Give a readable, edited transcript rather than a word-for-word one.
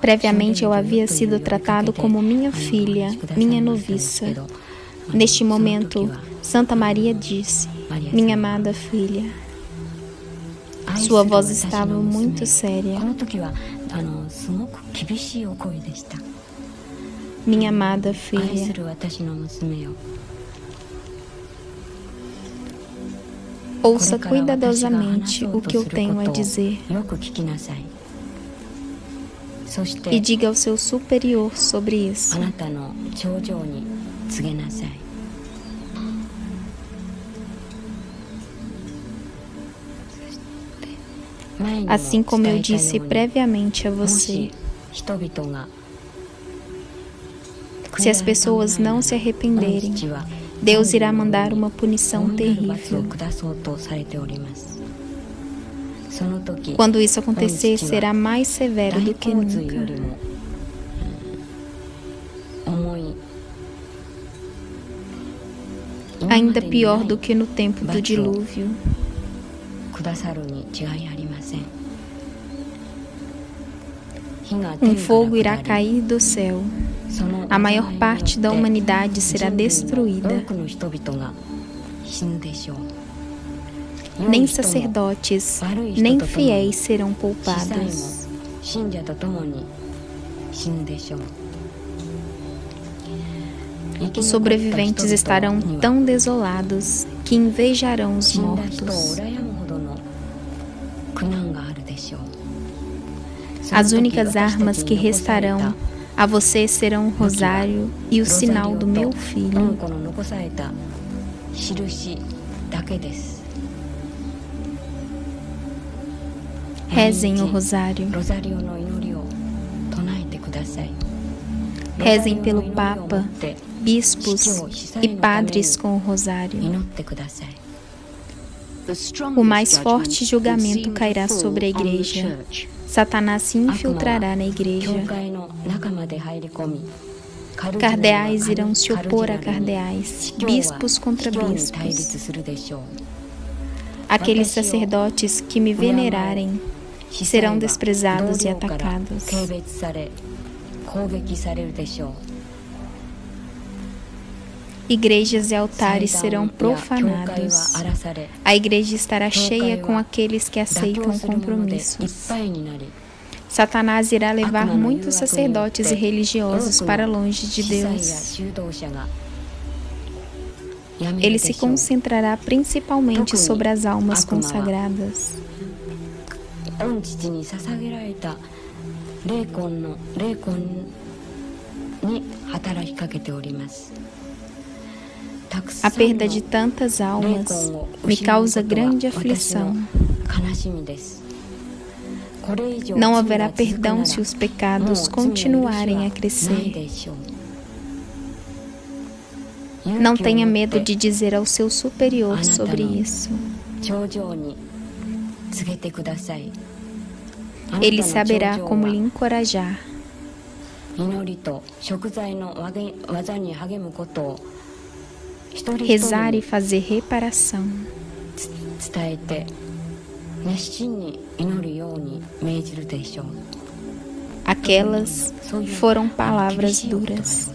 Previamente eu havia sido tratado como minha filha, minha noviça. Neste momento, Santa Maria disse: minha amada filha. Sua voz estava muito séria. Minha amada filha. Ouça cuidadosamente o que eu tenho a dizer. E diga ao seu superior sobre isso. Assim como eu disse previamente a você, se as pessoas não se arrependerem, Deus irá mandar uma punição terrível. Quando isso acontecer, será mais severo do que nunca. Ainda pior do que no tempo do dilúvio. Um fogo irá cair do céu. A maior parte da humanidade será destruída. Nem sacerdotes, nem fiéis serão poupados. Os sobreviventes estarão tão desolados que invejarão os mortos. As únicas armas que restarão a você serão o rosário e o sinal do meu filho. Rezem o rosário. Rezem pelo Papa, bispos e padres com o rosário. O mais forte julgamento cairá sobre a igreja. Satanás se infiltrará na igreja. Cardeais irão se opor a cardeais, bispos contra bispos. Aqueles sacerdotes que me venerarem serão desprezados e atacados. Igrejas e altares serão profanados. A igreja estará cheia com aqueles que aceitam compromissos. Satanás irá levar muitos sacerdotes e religiosos para longe de Deus. Ele se concentrará principalmente sobre as almas consagradas. A perda de tantas almas me causa grande aflição. Não haverá perdão se os pecados continuarem a crescer. Não tenha medo de dizer ao seu superior sobre isso. Ele saberá como lhe encorajar. Rezar e fazer reparação. Aquelas foram palavras duras.